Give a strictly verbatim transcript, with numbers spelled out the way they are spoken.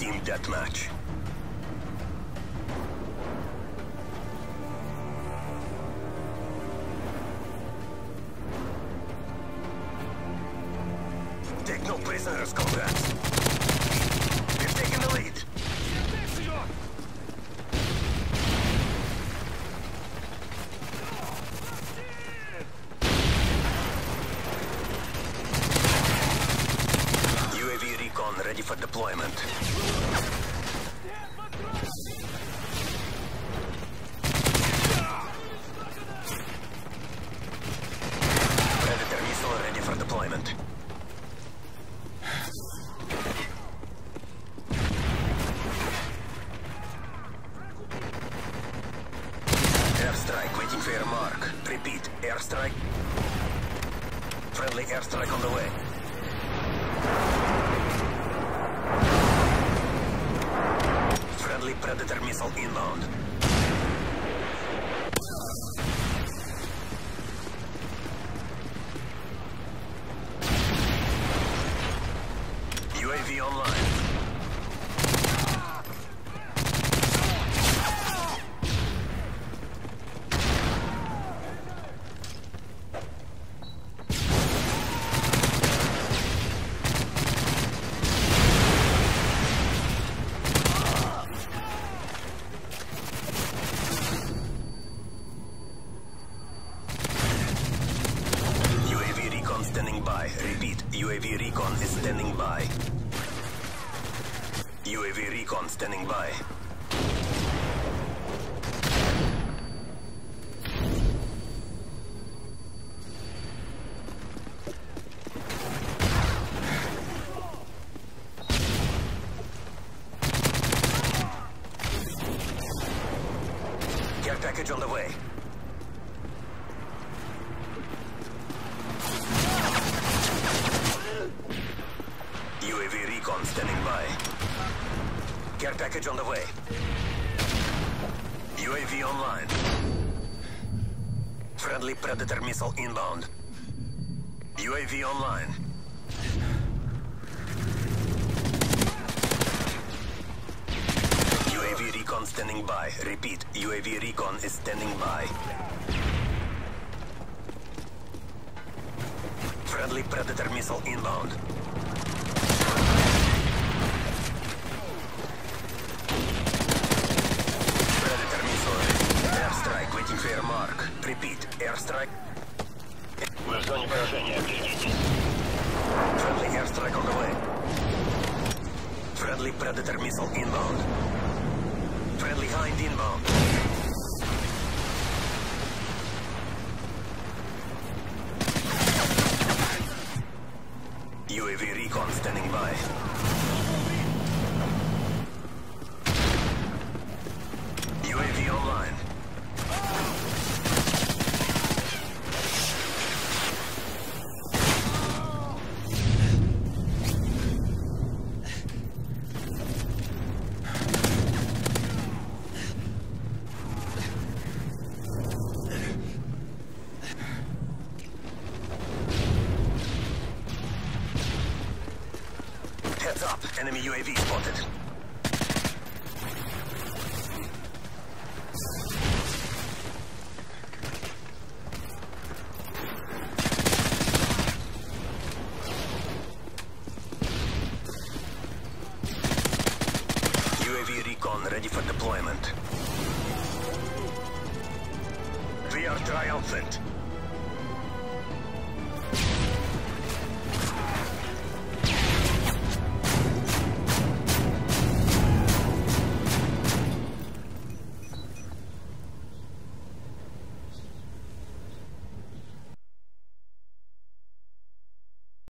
Team deathmatch. Take no prisoners, comrades. We've taken the lead. U A V recon ready for deployment. Predator missile ready for deployment. Airstrike waiting for your mark. Repeat, airstrike. Friendly airstrike on the way. Friendly Predator missile inbound. U A V online. Standing by. Repeat, U A V recon is standing by. U A V recon standing by. Care package on the way. U A V recon standing by. Care package on the way. U A V online. Friendly Predator missile inbound. U A V online. U A V recon standing by. Repeat, U A V recon is standing by. Friendly Predator missile inbound. Predator missile ready. Airstrike waiting for your mark. Repeat, airstrike. Вы в зоне поражения, берегитесь. Friendly airstrike on the way. Friendly Predator missile inbound. Friendly Hind inbound. U A V recon standing by. U A V online. Heads up, enemy U A V spotted. U A V recon ready for deployment. We are triumphant.